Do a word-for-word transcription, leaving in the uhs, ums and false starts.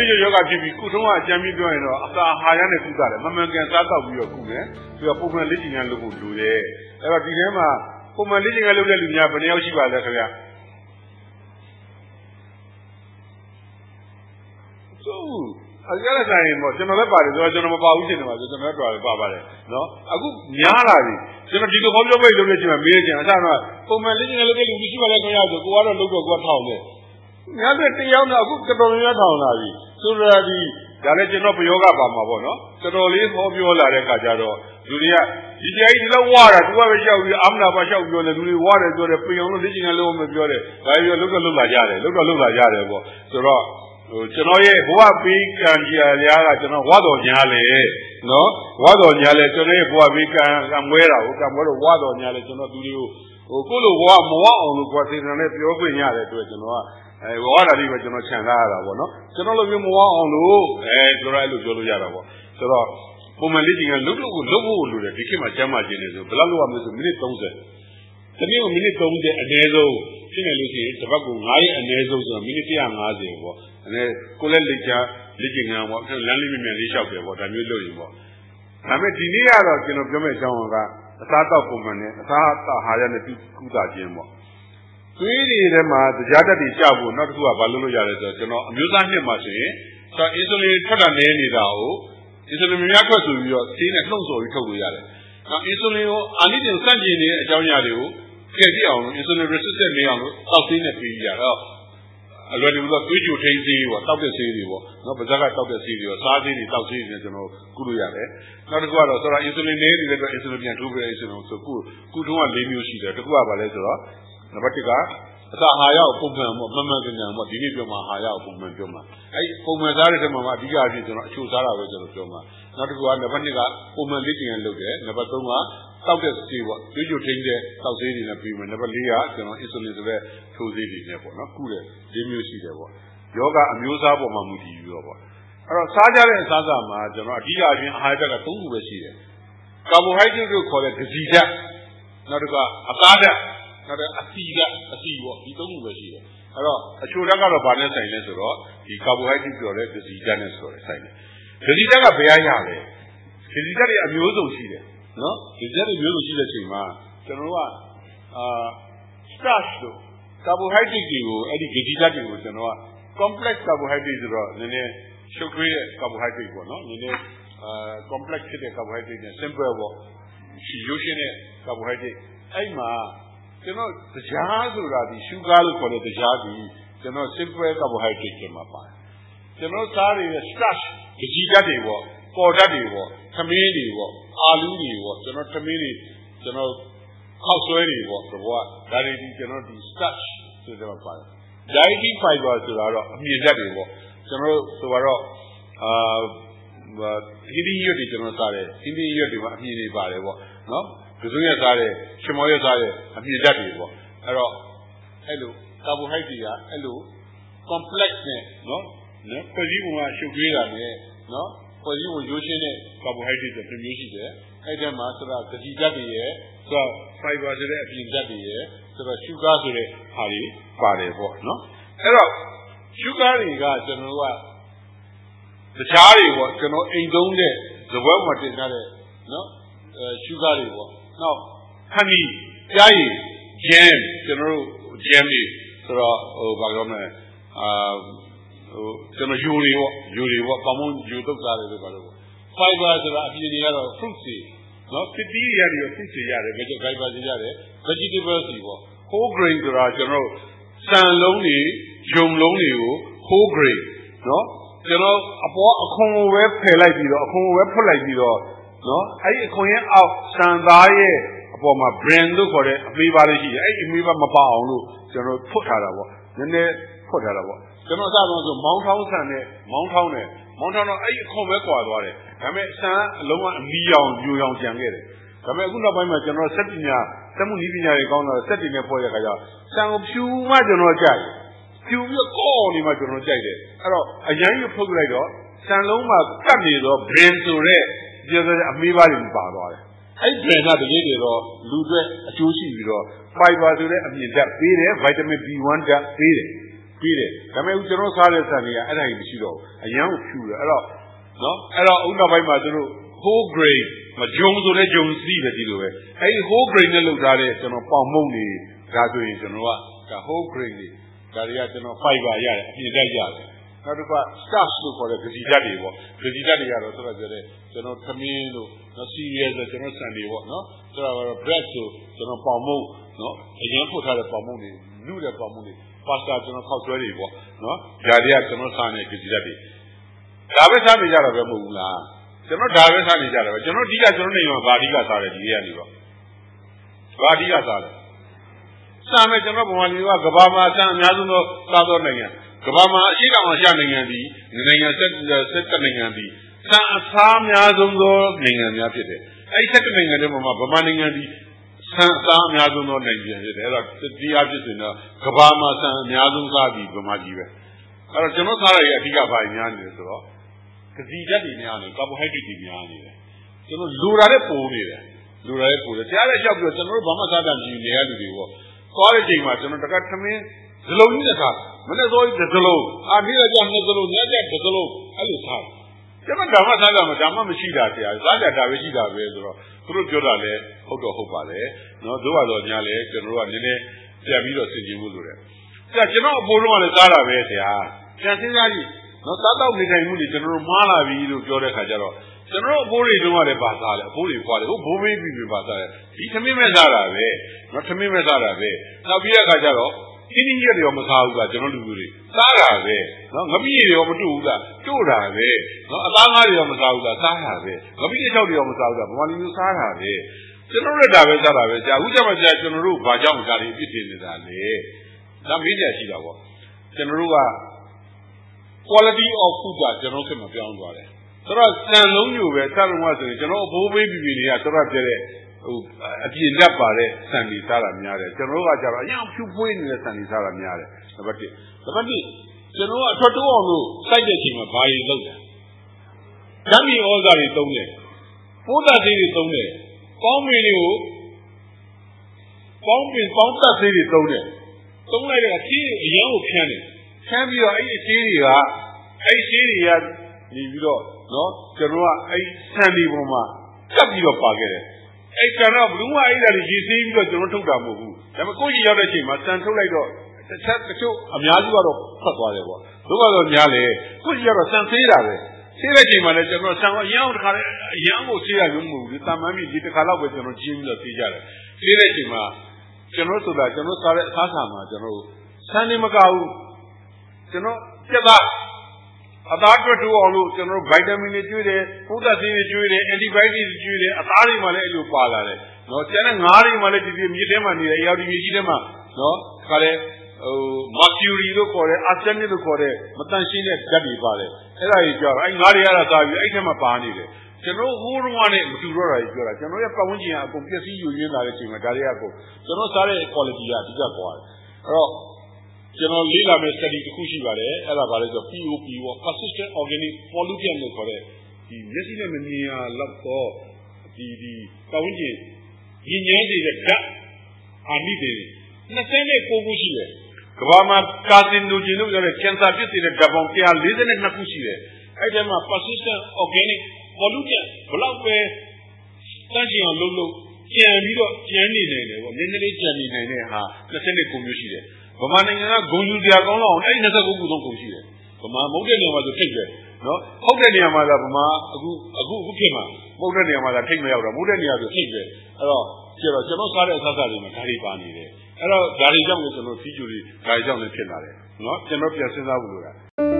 သွေးကြောယောဂဖြစ်ပြီးကုထုံးကအကြမ်းပြီးပြောရင်တော့အစာအာဟာရနဲ့ကုသတယ်မမှန်ကန်စားတော့ပြီးတော့ကုတယ်ပြီးတော့ပုံမှန်လေ့ကျင့်ခန်းလုပ်ဖို့လိုတယ်အဲ့တော့ဒီထဲမှာပုံမှန်လေ့ကျင့်ခန်းလုပ်တဲ့လူများဘယ်နှယောက်ရှိပါလဲခင်ဗျာဆိုအကြမ်းဆိုင်ပေါ့ကျွန်တော်လည်းပါတယ်ဆိုတော့ကျွန်တော်မပါဘူးရှင်တယ်ပါဆိုကျွန်တော်တော်လည်းပါပါတယ်နော်အခုများလာပြီကျွန်တော်ဒီလိုဟောပြောပိတ်လုပ်နေချိန်မှာမေးကြတယ်အစားတော့ပုံမှန်လေ့ကျင့်ခန်းလုပ်တဲ့လူရှိပါလဲခင်ဗျာဆိုကိုကတော့လုပ်တော့ကိုကထောင်တယ်များတဲ့တရားတော့အခုတော်တော်များများထောင်လာပြီဆိုတော့ဒီဒါလည်းကျွန်တော်ပယောဂပါမှာပေါ့နော်တော်တော်လေးဟောပြောလာတဲ့အခါကျတော့လူတွေကဒီတရားကြီးဒီလောက်ဝါတာသူကပဲလျှောက်ပြီးအာမနာပါလျှောက်ပြောတယ်လူတွေဝါတယ်ပြောတယ်ပင်အောင်လို့လေ့ကျင့်ခန်းလုပ်မှပြောတယ်ဒါပြောလုတ်တော့လုတ်လာကြတယ်လုတ်တော့လုတ်လာကြတယ်ပေါ့ဆိုတော့ဟိုကျွန်တော်ရဲ့ဘဝပေးကံကြီးအရာကကျွန်တော်ဝါတော်ညာလေနော်ဝါတော်ညာလေကျွန်တော်ရဲ့ဘဝပေးကံကံမွဲတာကိုကံမွဲတော့ဝါတော်ညာလေကျွန်တော်သူတွေကိုဟိုကိုလိုဘဝမဝအောင်လို့ကိုယ်စေတနာနဲ့ပြောခွင့်ရတဲ့အတွက်ကျွန်တော်ကအဲဝါတာလေးပဲကျွန်တော်ခြံထားရတာပေါ့နော်ကျွန်တော်လိုမျိုးမဝအောင်လို့အဲကျွန်တော်အဲ့လိုပြောလို့ရတာပေါ့ဆိုတော့ပုံမှန်လေးကြီးကလုတ်လို့ကိုလုတ်ဖို့လိုတယ်ဒီခေတ်မှာကျမ်းမာခြင်းနေဆိုဘယ်လောက်လောက်ရမလဲဆိုမိနစ်သုံးဆယ်တနည်းမိနစ်သုံးဆယ်အနည်းဆုံးဖြစ်နေလို့ရှိရင်တစ်ပတ်ကိုnineရက်အနည်းဆုံးဆိုတော့မိနစ်one hundred fiftyပေါ့အဲကိုလည်းလက်ချလက်ကျင်ကံပေါ့လမ်းလေးမြင်မြန်လေးလျှောက်တယ်ပေါ့ဒါမျိုးလုပ်ရင်ပေါ့ဒါပေမဲ့ဒီနေ့ကတော့ကျွန်တော်ပြောမယ့်အကြောင်းကအစားတောက်ပုံမှန်နဲ့အစားအာဟာရနဲ့ကုသခြင်းပေါ့သွေးတွေထဲမှာတရားတက်တွေကျဖို့နောက်တစ်ခုကဘာလုပ်လို့ရလဲဆိုတော့ကျွန်တော်အမျိုးသားနှစ်မှာဆိုရင်ဆိုအင်ဆူလင်ထွက်တာနေနေတာကိုအင်ဆူလင်များထွက်ဆိုပြီးတော့ဆေးနဲ့နှုတ်ဆော်ပြီးထုတ်လို့ရတယ်နောက်အင်ဆူလင်ကိုအာနိသင်စန့်ကျင်နေတဲ့အကြောင်းအရာတွေကိုဖျက်ပြအောင်လို့အင်ဆူလင် resistant နေအောင်လို့တောက်ဆေးနဲ့ပြီးရတော့အလွယ်တကူတော့သွေးကြိုထိန်းဆေးပေါ့တောက်တဲ့ဆေးတွေပေါ့နော်ပါးစပ်ကတောက်တဲ့ဆေးတွေရောစားဆေးတွေတောက်ဆေးတွေနဲ့ကျွန်တော်ကုလို့ရတယ်နောက်တစ်ခုကတော့ဆိုတော့အင်ဆူလင်နေနေတဲ့အတွက်အင်ဆူလင်ပြန်ထိုးပေးအင်ဆူလင်ဆိုကုကုထုံးက၄မျိုးရှိတယ်တစ်ခုကဘာလဲဆိုတော့နံပါတ်oneကအစာအာဟာရကိုပုံမှန်ပေါ့မမှန်ကန်ကန်ပေါ့ဒီနေ့ပြောမှာအာဟာရကိုပုံမှန်ပြောမှာအဲ့ပုံမှန်စားတဲ့ထဲမှာအဓိကအဖြစ်ကျွန်တော်အချို့စားတာပဲကျွန်တော်ပြောမှာနောက်တစ်ခုကနံပါတ်twoကပုံမှန်လေ့ကျင့်ရလုပ်တယ်နံပါတ်threeကတောက်တဲ့ဆေးပေါ့သွေးကြိုထိန်းတဲ့တောက်ဆေးတွေနဲ့ပြီးမယ်နံပါတ်fourကကျွန်တော်အင်ဆူလင်ဆိုတဲ့ထိုးဆေးတွေနဲ့ပေါ့နော်ကုတယ်၄မျိုးရှိတယ်ပေါ့ယောဂအမျိုးအစားပေါ်မှာမူတည်ပြီးတော့ပေါ့အဲ့တော့စားကြတဲ့အစားအစာမှာကျွန်တော်အဓိကအပြင်အာဟာရကသုံးခုပဲရှိတယ်ကာဘိုဟိုက်ဒရိတ်ကိုခေါ်တဲ့ဂစီဓာတ်နောက်တစ်ခုကအသားဓာတ်နောက်တော့အဆီကအဆီပေါ့ဒီသုံးခုပဲရှိတယ်အဲ့တော့အချိုဓာတ်ကတော့ဗာနဲ့ဆိုင်လဲဆိုတော့ဒီကာဘိုဟိုက်ဒရိတ်ပြောတဲ့ဂစီဓာတ်နဲ့ဆိုတော့ဆိုင်တယ်ဂစီဓာတ်ကဘယ်ရရလဲဂစီဓာတ်တွေအမျိုးစုံရှိတယ်နော်ဂစီဓာတ်တွေမျိုးစုံရှိတဲ့ချိန်မှာကျွန်တော်တို့ကအာ starch လို့ကာဘိုဟိုက်ဒရိတ်တွေကိုအဲ့ဒီဂစီဓာတ်တွေကိုကျွန်တော်က complex carbohydrate ဆိုတော့နည်းနည်းရှုပ်ထွေးတဲ့ carbohydrate ပေါ့နော်နည်းနည်းအာ complex ဖြစ်တဲ့ carbohydrate နဲ့ simple ပေါ့ရိုးရှင်းတဲ့ carbohydrate အဲ့မှာကျွန်တော်တရားဆိုတာဒီ sugar လို့ခေါ်တဲ့တရားဒီကျွန်တော် simple carbohydrate တွေမှာပါတယ်ကျွန်တော်စားရတဲ့ starch ဂစီဓာတ်တွေပေါ့ပေါ်ဓာတ်တွေပေါ့သမင်းတွေပေါ့အာလူးတွေပေါ့ကျွန်တော်သမင်းတွေကျွန်တော်ခောက်ဆွဲတွေပေါ့ဒီဘောကဒါတွေဒီကျွန်တော်ဒီ starch ဆိုတော့ပါတယ်dietary fiber ဆိုတာတော့အမြင့်ဓာတ်တွေပေါ့ကျွန်တော်တို့ဆိုတော့အာဟီဒီရွတ်တွေကျွန်တော်စားတယ်ဟီဒီရွတ်တွေမှာအမြင့်တွေပါတယ်ပေါ့နော်ကစွန်းရစားတယ်ရှင်မောရစားတယ်အမြင့်ဓာတ်တွေပေါ့အဲ့တော့အဲ့လို carbohydrate တွေကအဲ့လို complex နဲ့နော်နော်ဖွဲ့စည်းပုံကရှုပ်ထွေးတာနဲ့နော်ဖွဲ့စည်းပုံရိုးရှင်းတဲ့ carbohydrate တွေမျိုးရှိတယ်အဲ့ဒီမှာဆိုတာဂစီဓာတ်တွေရဲ့ဆိုတော့ fiber ဆိုတဲ့အပြင်ဓာတ်တွေရဲ့ဆိုတော့ sugar ဆိုတဲ့ဟာတွေပါတယ်ပေါ့နော်အဲ့တော့ sugar တွေကကျွန်တော်ကတရားတွေပေါ့ကျွန်တော်အိမ်သုံးတဲ့ဇပွဲမှာတင်ထားတဲ့နော်အဲ sugar တွေပေါ့နောက် honey ကြားရည် jam ကျွန်တော်တို့ jam တွေဆိုတော့ဟိုဘာပြောမလဲအာဟိုကျွန်တော်ယူတွေပေါ့ယူတွေပေါ့ပေါင်းပေါင်းယူတုတ်စားတယ်လို့ပြောလို့ fiber ဆိုတာအပြင်တွေကတော့ fruit တွေနော်ဖြစ်ပြီးရတယ် fruit တွေရတယ် vegetable fiber တွေရတယ် vegetables တွေပေါ့ whole grain ဆိုတာကျွန်တော်စံလုံးတွေယုံလုံးတွေကို whole grain နော်ကျွန်တော်အပေါ်အခွန်ကိုပဲဖယ်လိုက်ပြီးတော့အခွန်ကိုပဲဖွက်လိုက်ပြီးတော့နော်အဲ့ဒီအခွန်ရဲ့အောက်စံသားရဲ့အပေါ်မှာ brand လို့ခေါ်တဲ့အမေးပါလေးရှိတယ်အဲ့ဒီအမေးပါမပါအောင်လို့ကျွန်တော်ဖွက်ထားတာပေါ့နည်းနည်းဖွက်ထားတာပေါ့ကျွန်တော်အစတော့ဆိုမောင်းထောင်းဆန်နဲ့မောင်းထောင်းနဲ့မောင်းထောင်းတော့အဲ့ဒီအခွန်ပဲကွာသွားတယ်ဒါပေမဲ့ဆန်အလုံးကအမီးအောင်ညိုအောင်ကြံခဲ့တယ်ဒါပေမဲ့အခုနောက်ပိုင်းမှာကျွန်တော်စက်ပညာစက်မှုနည်းပညာတွေကောင်းတော့စက်တွေနဲ့ဖွဲ့ရခါကျဆန်ကိုဖြူမှကျွန်တော်ကြိုက်ဖြူပြီးကော့နေမှကျွန်တော်ကြိုက်တယ်အဲ့တော့အရင်ကဖုတ်လိုက်တော့ဆန်လုံးမှာကတ်နေတော့ brain ဆိုတဲ့ပြောတဲ့အမေးပါးတွေပါသွားတယ်အဲ့ brain ကတကယ်တွေတော့လူတွေအကျိုးရှိပြီးတော့ fiber ဆိုတဲ့အမြင့်ဓာတ်ပေးတယ် vitamin B one ဓာတ်ပေးတယ်ပြီးတယ်ဒါပေမဲ့ကျွန်တော်စားတဲ့ဆန်တွေကအဲ့ဒါကြီးမရှိတော့အရန်ကိုဖြူတယ်အဲ့တော့နော်အဲ့တော့ဥဒ္ဒပိုင်းမှာသူတို့ whole grain မဂျုံဆိုတဲ့ဂျုံစီးပဲဒီလိုပဲအဲ့ဒီ whole grain နဲ့လုပ်ထားတဲ့ကျွန်တော်ပေါင်မုံတွေဒါဆိုရင်ကျွန်တော်ကဒါ whole grain တွေဒါတွေကကျွန်တော် fiber ရတယ်အပြည့်တက်ရတယ်နောက်တစ်ခါ starch လို့ခေါ်တဲ့ဂစီဓာတ်တွေပေါ့ဂစီဓာတ်တွေကတော့ဆိုတော့ပြောတဲ့ကျွန်တော်သမင်းလို့နော် cereal ဆိုကျွန်တော်ဆန်တွေပေါ့နော်ဆိုတော့ bread ဆိုကျွန်တော်ပေါင်မုံနော်အရင်ဖွတ်ထားတဲ့ပေါင်မုံတွေနုတဲ့ပေါင်မုံတွေ pasta ကျွန်တော်ခောက်ဆွဲတွေပေါ့နော်ဒါတွေကကျွန်တော်စားနေဂစီဓာတ်တွေဒါပဲစားနေကြတာပဲမဟုတ်ဘူးလားကျွန်တော်ဒါပဲစားနေကြတယ်ပဲကျွန်တော်ဒီကကျွန်တော်နေမှာဗာဒီကစားတယ်ဒီရက်နေတော့ဗာဒီကစားတယ်စားမယ်ကျွန်တော်ဗမာပြည်ကကဘာမှာအစံအများဆုံးသောစားသောနိုင်ငံကဘာမှာအရှိတောင်အရှနိုင်ငံဒီနိုင်ငံဆက်ဆက်နိုင်ငံဒီစံအစားအများဆုံးသောနိုင်ငံများဖြစ်တယ်အဲဒီဆက်နိုင်ငံတွေမှာဗမာနိုင်ငံဒီစံအစားအများဆုံးသောနိုင်ငံဖြစ်တယ်အဲ့တော့ဒီအဖြစ်ဆိုတော့ကဘာမှာစံအများဆုံးစားပြီးဗမာပြည်ပဲအဲ့တော့ကျွန်တော်စားရတဲ့အဓိကဘာများနေလဲဆိုတော့ကစီဓာတ်တွေများနေကာဘိုဟိုက်ဒရိတ်တွေများနေတယ်ကျွန်တော်လူတာလည်းပိုနေတယ်လူတာလည်းပိုတယ်တရားလည်းလျှောက်ပြီးတော့ကျွန်တော်တို့ဘာမှစားတတ်ကြည့်နေရလူတွေပေါ့သွားတဲ့ချိန်မှာကျွန်တော်တကထမင်းဇလုံးကြီးနဲ့စားမနေ့စောကြီးဇလုံးအာဒီရကြနှစ်ဇလုံးညက်ကြဇလုံးအဲ့လိုစားကျွန်တော်ဒါမှစားကြမှာဒါမှမရှိတာဆရာစားကြတာပဲရှိတာပဲဆိုတော့သူတို့ပြောတာလည်းဟုတ်တော့ဟုတ်ပါလေနော်တို့ကတော့ညာလေကျွန်တော်တို့ကနည်းနည်းပြန်ပြီးတော့ဆင်ခြင်မှုလိုတယ်ဆရာကျွန်တော်အဖိုးလုံးကလည်းစားတာပဲဆရာပြန်စဉ်းစားကြည့်နော်စားတော့နေတိုင်းမှုတွေကျွန်တော်တို့မှားလာပြီလို့ပြောတဲ့ခါကျတော့ကျွန်တော်တို့အဖိုးတွေတုန်းကလည်းပါစားတယ်အဖိုးတွေပွားတယ်ဟိုဘိုးမေးပြီးပြီပါစားတယ်ဒီသမင်းမဲ့စားတာပဲနော်သမင်းမဲ့စားတာပဲနောက်ပြီးတဲ့ခါကျတော့ခင်းကြီးတွေရောမစားဘူးလားကျွန်တော်လူလူတွေစားတာပဲနော်ငပိတွေရောမတူဘူးလားတို့တာပဲနော်အသားငါးတွေရောမစားဘူးလားစားတာပဲငပိတွေချောက်တွေရောမစားဘူးလားဗမာလူမျိုးစားတာပဲကျွန်တော်တို့ဒါပဲစားတာပဲကြာအခုကျမှကြာကျွန်တော်တို့ဘာကြောင့်ဒါတွေအဖြစ်တင်နေတာလဲဒါမေးကြရှိတာပေါ့ကျွန်တော်တို့က quality of food ကကျွန်တော်ခင်မပြောင်းသွားတယ်ဆိုတော့စံလုံးမျိုးပဲစံလုံးကဆိုရင်ကျွန်တော်အဘိုးဘေးပြည်ပြည်တွေကဆိုတော့ပြတဲ့ဟိုအပြင်းလက်ပါတဲ့စံတွေစားတာများတယ်ကျွန်တော်တို့ကကြတော့အရင်ဖြူပွေးနေတဲ့စံတွေစားတာများတယ်နံပါတ်တစ်နံပါတ်နှစ်ကျွန်တော်ကအထွက်တိုးအောင်လို့စိုက်တဲ့ချိန်မှာဘာတွေလုပ်လဲဓာတ်မီဩဇာတွေသုံးတယ်ပိုးသတ်သေးတွေသုံးတယ်ပေါင်းမီတွေကိုပေါင်းပင်ပေါင်းသတ်သေးတွေသုံးတယ်သုံးလိုက်တဲ့အခါကြီးအရင်ကိုဖြန်းတယ်ဖြန်းပြီးတော့အဲ့ဒီအသေးတွေကအဲ့ဒီအသေးတွေကနေပြီးတော့နော်ကျွန်တော်ကအဲ့ဆန်ဒီပေါ်မှာကပ်ပြီးတော့ပါခဲ့တယ်အဲ့ကံတော့ဘလူးမအဲ့ဒါတွေရေဆေးပြီးတော့ကျွန်တော်ထုတ်တာမဟုတ်ဘူးဒါပေမဲ့ကိုကြီးရောက်တဲ့အချိန်မှာဆန်ထုတ်လိုက်တော့တစ်ချက်တချို့အများစုကတော့ဖတ်သွားတယ်ပေါ့တို့ကတော့ညားလေကိုကြီးရောက်တော့ဆန်သေးတာပဲဆေးတဲ့ချိန်မှာလည်းကျွန်တော်ဆန်အရန်တခါလေအရန်ကိုဆေးရရုံမဟုတ်ဘူးတာမန်ပြီးဒီတစ်ခါတော့ပဲကျွန်တော်ကျင်းပြီးတော့ဆေးကြတယ်ဆေးတဲ့ချိန်မှာကျွန်တော်ဆိုတာကျွန်တော်စားတဲ့အစားအစာမှာကျွန်တော်ဆန်နေမကဘူးကျွန်တော်ပြတ်သားအသားတွတ်တိုးအောင်လို့ကျွန်တော်ဗိုက်တာမင်တွေကျွေးတယ်ပိုးသတ်ဆေးတွေကျွေးတယ်အန်တီဘိုက်တွေကျွေးတယ်အသားတွေမှလည်းအဲ့လိုပါလာတယ်နော်ကျန်တဲ့ငါးတွေမှလည်းဒီဒီမြေထဲမှာနေတယ်အရာဒီမြေကြီးထဲမှာနော်ခါလေဟိုမာကျူရီလို့ခေါ်တယ်အာဆန်နစ်လို့ခေါ်တယ်မတန်ရှင်းတဲ့ဓာတ်တွေပါတယ်အဲ့ဒါကြီးကြောက်အဲ့ငါးတွေရတာစားပြီးအဲ့ထဲမှာပါနေတယ်ကျွန်တော်ဟိုးတော့နဲ့မတူတော့တာကြီးပြောတာကျွန်တော်ရဲ့ပတ်ဝန်းကျင်ကအကုန်ပျက်စီးယူရင်းလာတဲ့အချိန်မှာဒါတွေကအကုန်ကျွန်တော်စားတဲ့ quality ကအဓိကကွာတယ်အဲ့တော့ကျွန်တော်လေးလာမဲ့ study တစ်ခုရှိပါတယ်အဲ့ဒါဘာလဲဆိုတော့ P O P ပေါ့ persistent organic pollutant လို့ခေါ်တဲ့ဒီမျက်စိနဲ့မမြင်ရလောက်တော့ဒီဒီပတ်ဝန်းကျင်ညဉ့်ညမ်းနေတဲ့ဓာတ်အာနိတွေနှစ်ဆနဲ့ကိုခုရှိတယ်ကမ္ဘာမှာကာစီနိုဂျင်လို့ပြောတဲ့ cancer ဖြစ်စေတဲ့ဓာတ်ပေါင်းone hundred forty-twoခုရှိတယ်အဲ့ဒီမှာ persistent organic pollutant ဘလောက်ပဲတန့်ကျင်အောင်လုပ်လို့ကျန်ပြီးတော့ကျန်နေနိုင်တယ်ပေါ့နည်းနည်းလေးကျန်နေနိုင်တဲ့ဟာနှစ်ဆနဲ့ကိုမျိုးရှိတယ်ဗမာနိုင်ငံကဂုံယူစရာကောင်းတော့အဲ့ဒီtwenty-nineခုသုံးခုရှိတယ်ဗမာမဟုတ်တဲ့နေရာမှာဆိုထိတ်တယ်နော်ဟုတ်တဲ့နေရာမှာကဗမာအခုအခုအခုဖြစ်မှာမဟုတ်တဲ့နေရာမှာကထိတ်မရောက်တော့မဟုတ်တဲ့နေရာဆိုထိတ်တယ်အဲ့တော့ကျတော့ကျွန်တော်စားတဲ့အစားအစာတွေမှာဓာတ်တွေပါနေတယ်အဲ့တော့ဓာတ်တွေကြောင့်လည်းကျွန်တော်စီးကျူတွေဓာတ်တွေကြောင့်လည်းဖြစ်လာတယ်နော်ကျွန်တော်ပြန်စဉ်းစားဖို့လိုတာ